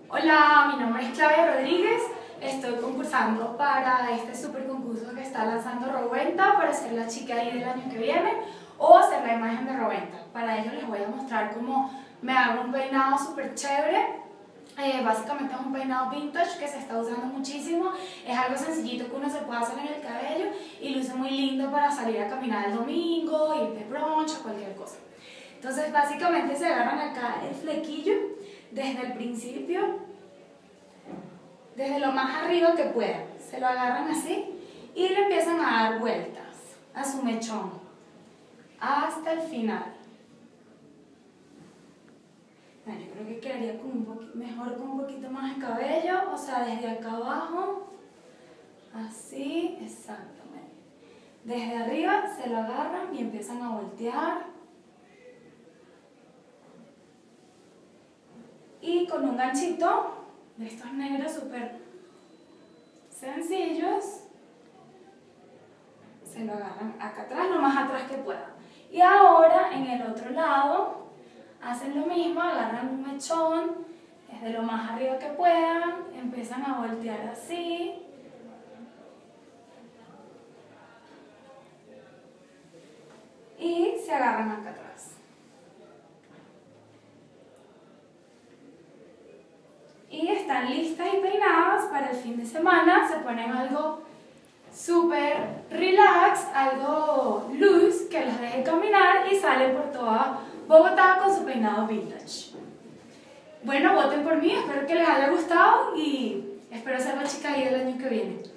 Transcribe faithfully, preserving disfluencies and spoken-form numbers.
Hola, mi nombre es Claudia Rodríguez, estoy concursando para este super concurso que está lanzando Rowenta para ser la chica ahí del año que viene o hacer la imagen de Rowenta. Para ello les voy a mostrar cómo me hago un peinado súper chévere. Eh, básicamente es un peinado vintage que se está usando muchísimo, es algo sencillito que uno se puede hacer en el cabello y luce muy lindo para salir a caminar el domingo, ir de brunch o cualquier cosa. Entonces básicamente se agarran acá el flequillo desde el principio, desde lo más arriba que puedan, se lo agarran así y le empiezan a dar vueltas a su mechón hasta el final. Bueno, yo creo que quedaría con un poquito mejor con un poquito más de cabello, o sea, desde acá abajo, así, exactamente. Desde arriba se lo agarran y empiezan a voltear. Y con un ganchito de estos negros súper sencillos, se lo agarran acá atrás, lo más atrás que puedan. Y ahora en el otro lado hacen lo mismo, agarran un mechón desde lo más arriba que puedan, empiezan a voltear así. Y se agarran acá atrás. Y están listas y peinadas para el fin de semana, se ponen algo súper relax, algo loose, que los deje caminar y salen por toda Bogotá con su peinado vintage. Bueno, voten por mí, espero que les haya gustado y espero ser la chica ahí del año que viene.